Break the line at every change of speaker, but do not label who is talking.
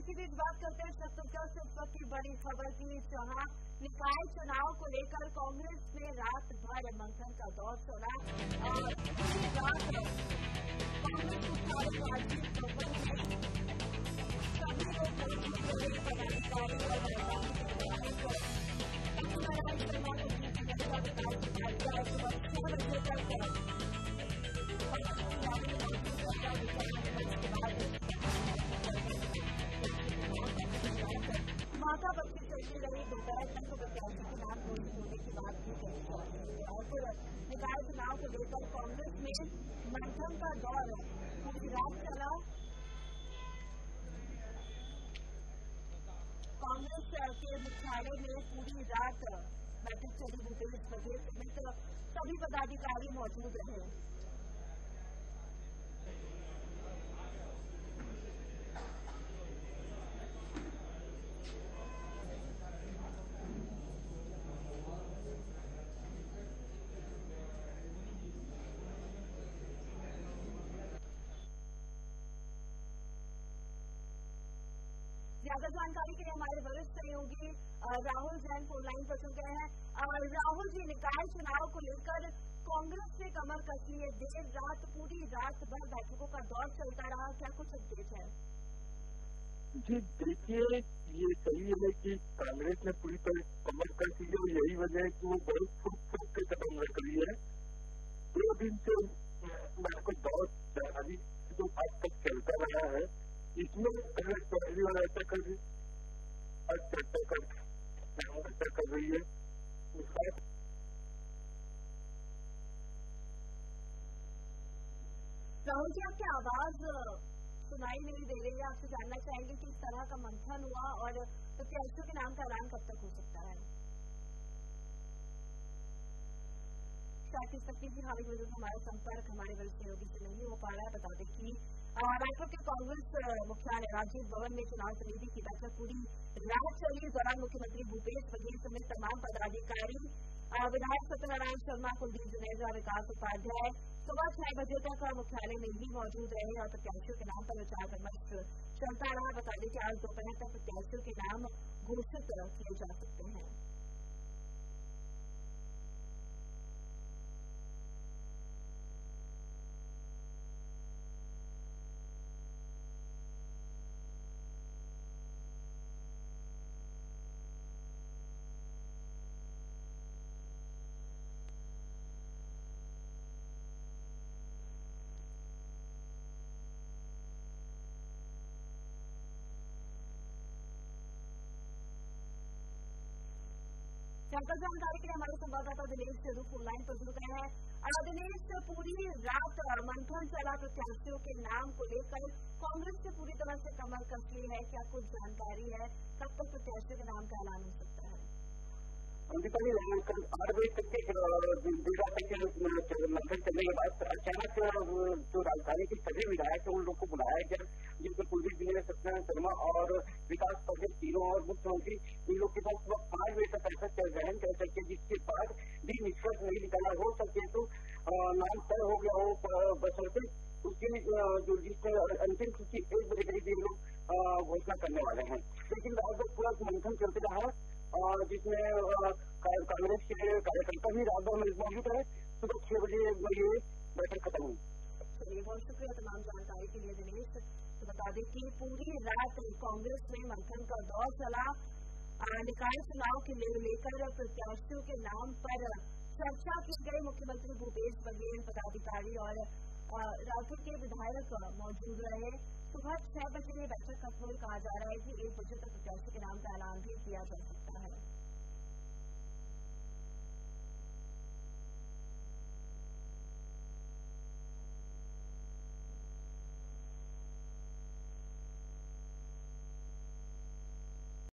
इसी बीच बात करते हैं छत्तीसगढ़ से इस वक्त की बड़ी खबर की, जहां निकाय चुनाव को लेकर कांग्रेस में रात भर मंथन का दौर चला और रात कांग्रेस मुख्यालय सभी लोग पदाधिकारी माता बच्ची चलती रही। दोपहर तक प्रत्याशी के नाम घोषित होने की बात की गई और फिर निकाय चुनाव को लेकर कांग्रेस में मंथन का दौर पूरी रात चला। कांग्रेस के मुख्यालय में पूरी रात बैठक चली। भूपेश बघेल समेत सभी पदाधिकारी मौजूद रहे। ज्यादा जानकारी के लिए हमारे वरिष्ठ सहयोगी राहुल जैन फोन लाइन पर चुके हैं। राहुल जी, निकाय चुनाव को लेकर कांग्रेस ने कमर कसी है। देर रात पूरी रात भर बैठकों का दौर चलता रहा, क्या कुछ अपडेट है?
जी देखिए, ये सही है कि कांग्रेस ने पूरी तरह कमर कसी है और यही वजह है कि वो बहुत फूक के कदम रख रही है। 2 दिन से बैठक दौर जारी जो आज तक चलता रहा है, इसमें कांग्रेस पहली बार ऐसा कर रही आज चर्चा कर रही है।
राहुल जी, आपकी आवाज सुनाई नहीं दे रही है। आपसे जानना चाहेंगे कि इस तरह का मंथन हुआ और प्रत्याशियों के नाम का ऐलान कब तक हो सकता है? शायद इस तकनीकी खामी की वजह से हमारा संपर्क हमारे वरिष्ठ सहयोगी से नहीं हो पा रहा है। बता दें कि रायपुर के कांग्रेस मुख्यालय राजीव भवन में चुनाव समिति की बैठक पूरी रात चली। इस दौरान मुख्यमंत्री भूपेश बघेल समेत तमाम पदाधिकारी, विधायक सत्यनारायण शर्मा, कुलदीप जुनेजा, विकास उपाध्याय सुबह 6 बजे तक मुख्यालय में ही मौजूद रहे और प्रत्याशियों के नाम पर विचार विमर्श चलता रहा। बता दें कि आज दोपहर तक प्रत्याशियों के नाम घोषित किए जा सकते हैं। ज्यादा जानकारी के लिए हमारे संवाददाता दिनेश सिद्धू फोन लाइन पर जुड़ गए हैं। दिनेश, पूरी रात मंथन चला प्रत्याशियों के नाम को लेकर, कांग्रेस से पूरी तरह से कमर कसी है, क्या कुछ जानकारी है? कब तक प्रत्याशियों के नाम का ऐलान हो सकता है?
दीपाली, कल 8 बजे तक के देर रात तक मंथन चलने के बाद अचानक जो राजधानी के सभी विधायक है उन लोग को बुलाया गया, जिसमें कुलदीप जुनेजा, सत्यनारायण शर्मा और विकास उपाध्याय तीनों और मुख्यमंत्री इन लोग के पास सुबह 5 बजे तक ऐसा गहन कर सके, जिसके बाद भी निष्कर्ष नहीं निकाला हो सके तो नाम तय हो गया हो, बशर्ते उसकी जो लिस्ट अंतिम सूची 1 बजे करीब ये लोग घोषणा करने वाले हैं। लेकिन रात भर पूरा मंथन चलते रहा और जिसमें कांग्रेस के कार्यकर्ता भी रात भर मौजूद रहे। सुबह 6 बजे ये बैठक खत्म हुई।
चलिए, बहुत शुक्रिया तमाम जानकारी के लिए दिनेश। तो बता दें कि पूरी रात कांग्रेस में मंथन का दौर चला। निकाय चुनाव के लेकर प्रत्याशियों के नाम पर चर्चा की गई। मुख्यमंत्री भूपेश बघेल, पदाधिकारी और रायपुर के विधायक मौजूद रहे। सुबह 6 बजे बैठक खत्म हुई। कहा जा रहा है कि 1 बजे तक प्रत्याशी के नाम का ऐलान भी किया जा सकता है।